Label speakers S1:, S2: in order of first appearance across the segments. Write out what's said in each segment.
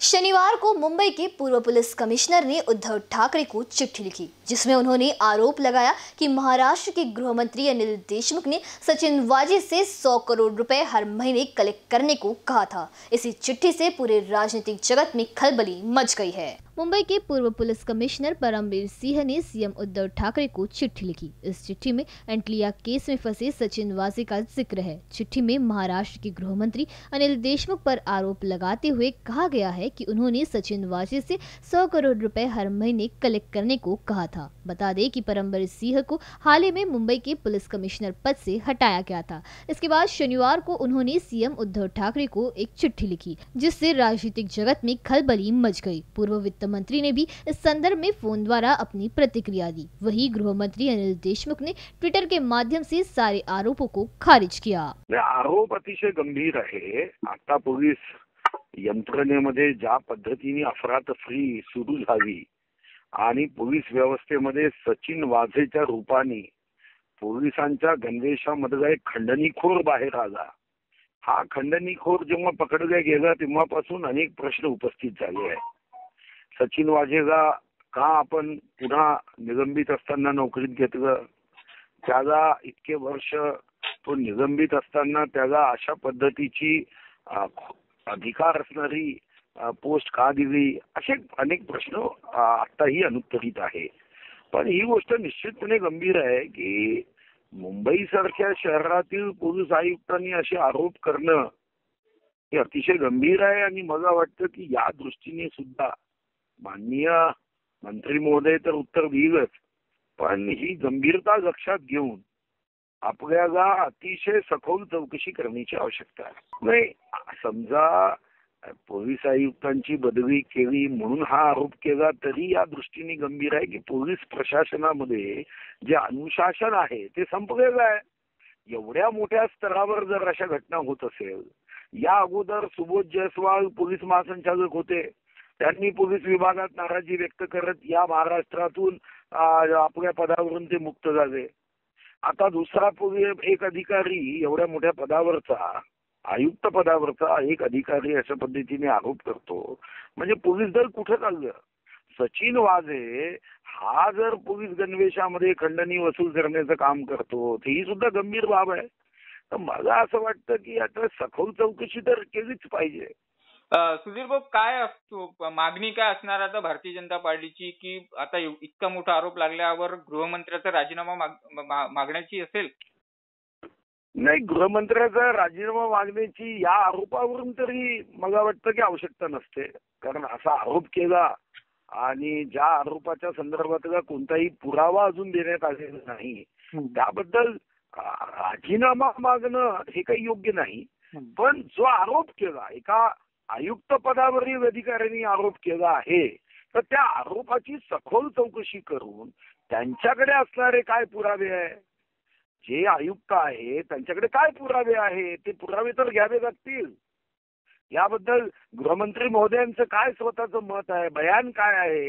S1: शनिवार को मुंबई के पूर्व पुलिस कमिश्नर ने उद्धव ठाकरे को चिट्ठी लिखी, जिसमें उन्होंने आरोप लगाया कि महाराष्ट्र के गृह मंत्री अनिल देशमुख ने सचिन वाजे से 100 करोड़ रुपए हर महीने कलेक्ट करने को कहा था। इसी चिट्ठी से पूरे राजनीतिक जगत में खलबली मच गई है। मुंबई के पूर्व पुलिस कमिश्नर परमवीर सिंह ने सीएम उद्धव ठाकरे को चिट्ठी लिखी। इस चिट्ठी में एंटलिया केस में फंसे सचिन वाजे का जिक्र है। चिट्ठी में महाराष्ट्र के गृह मंत्री अनिल देशमुख पर आरोप लगाते हुए कहा गया है कि उन्होंने सचिन वाजे से 100 करोड़ रुपए हर महीने कलेक्ट करने को कहा था। बता दें कि परमवीर सिंह को हाल ही में मुंबई के पुलिस कमिश्नर पद से हटाया गया था। इसके बाद शनिवार को उन्होंने सीएम उद्धव ठाकरे को एक चिट्ठी लिखी, जिससे राजनीतिक जगत में खलबली मच गई। पूर्व वित्त मंत्री ने भी इस संदर्भ में फोन द्वारा अपनी प्रतिक्रिया दी। वहीं गृह मंत्री अनिल देशमुख ने ट्विटर के माध्यम से सारे आरोपों को खारिज किया।
S2: आरोप अतिशय गंभीर आहे। आता पोलीस यंत्रणेमध्ये ज्या पद्धतीने अफरातफरी सुरू झाली आणि पोलीस व्यवस्थेमध्ये सचिन वाझेच्या रूपाने पोलिसांच्या गणवेशामधला एक खंडणीखोर बाहेर आला। हा खंडणीखोर जेव्हा पकडला गेला तेव्हापासून अनेक प्रश्न उपस्थित झाले आहेत। सचिन वाझेला का आपण पुन्हा निलंबित असताना नोकरीत घेतलं? त्याला इतके वर्ष तो निलंबित असताना त्याला अशा पद्धतीची अधिकार असणारी पोस्ट का दिली? असे अनेक प्रश्न आताही अनुत्तरित आहे। पण ही गोष्ट निश्चितपणे गंभीर आहे की मुंबई सारख्या शहरातील पोलीस आयुक्तांनी असे आरोप करणं हे अतिशय गंभीर आहे। आणि मला वाटतं की या दृष्टीने सुद्धा माननीय मंत्री महोदय तर उत्तर देईलच, पण ही गंभीरता लक्षात घेऊन आपल्याला अतिशय सखोल चौकशी करण्याची आवश्यकता आहे। नाही, समजा पोलीस आयुक्तांची बदली केली म्हणून हा आरोप केला तरी या दृष्टीने गंभीर आहे की पोलीस प्रशासनामध्ये जे अनुशासन आहे ते संपलेलं आहे। एवढ्या मोठ्या स्तरावर जर अशा घटना होत असेल, या अगोदर सुबोध जयस्वाल पोलीस महासंचालक होते, त्यांनी पोलीस विभागात नाराजी व्यक्त करत या महाराष्ट्रातून आपल्या पदावरून ते मुक्त झाले। आता दुसरा एक अधिकारी एवढ्या मोठ्या पदावरचा आयुक्त पदावरचा एक अधिकारी अशा पद्धतीने आरोप करतो, म्हणजे पोलीस दल कुठे चाललं? सचिन वाझे हा जर पोलीस गणवेशामध्ये खंडणी वसूल करण्याचं काम करतो तर ही सुद्धा गंभीर बाब आहे। तर मला असं वाटतं की आता सखोल चौकशी तर केलीच पाहिजे।
S3: सुधीर भाऊ, काय असतो मागणी काय असणार आता भारतीय जनता पार्टीची की आता इतका मोठा आरोप लागल्यावर गृहमंत्र्याचा राजीनामा मागण्याची असेल?
S2: नाही, गृहमंत्र्याचा राजीनामा मागण्याची या आरोपावरून तरी मला वाटतं की आवश्यकता नसते, कारण असा आरोप केला आणि ज्या आरोपाच्या संदर्भातला कोणताही पुरावा अजून देण्यात आलेला नाही त्याबद्दल राजीनामा मागणं हे काही योग्य नाही। पण जो आरोप केला, एका आयुक्त पदावरील अधिकाऱ्यांनी आरोप केला आहे, तर त्या आरोपाची सखोल चौकशी करून त्यांच्याकडे असणारे काय पुरावे आहे, जे आयुक्त आहे त्यांच्याकडे काय पुरावे आहे ते पुरावे तर घ्यावे लागतील। याबद्दल गृहमंत्री महोदयांचं काय स्वतःचं मत आहे, बयान काय आहे,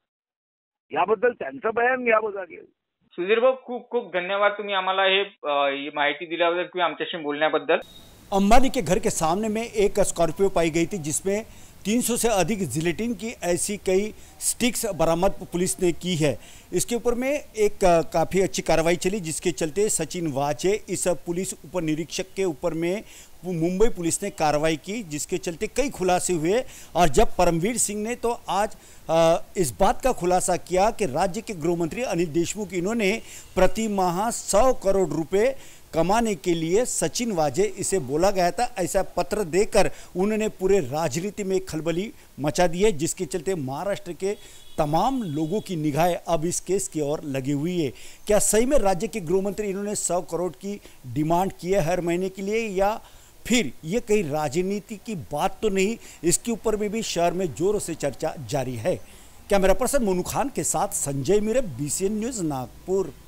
S2: याबद्दल त्यांचं बयान घ्यावं लागेल।
S3: सुधीर भाऊ, खूप खूप धन्यवाद तुम्ही आम्हाला ही माहिती दिल्याबद्दल किंवा आमच्याशी बोलण्याबद्दल।
S4: अंबानी के घर के सामने में एक स्कॉर्पियो पाई गई थी, जिसमें 300 से अधिक जिलेटिन की ऐसी कई स्टिक्स बरामद पुलिस ने की है। इसके ऊपर में एक काफ़ी अच्छी कार्रवाई चली, जिसके चलते सचिन वाजे इस पुलिस उप निरीक्षक के ऊपर में मुंबई पुलिस ने कार्रवाई की, जिसके चलते कई खुलासे हुए। और जब परमवीर सिंह ने तो आज इस बात का खुलासा किया कि राज्य के गृह मंत्री अनिल देशमुख इन्होंने प्रति माह 100 करोड़ रुपए कमाने के लिए सचिन वाजे इसे बोला गया था, ऐसा पत्र देकर उन्होंने पूरे राजनीति में खलबली मचा दी है, जिसके चलते महाराष्ट्र के तमाम लोगों की निगाहें अब इस केस की ओर लगी हुई है। क्या सही में राज्य के गृह मंत्री इन्होंने 100 करोड़ की डिमांड की है हर महीने के लिए, या फिर ये कहीं राजनीति की बात तो नहीं? इसके ऊपर में भी शहर में जोरों से चर्चा जारी है। कैमरा पर्सन मोनू खान के साथ संजय मीरे, BCN न्यूज़, नागपुर।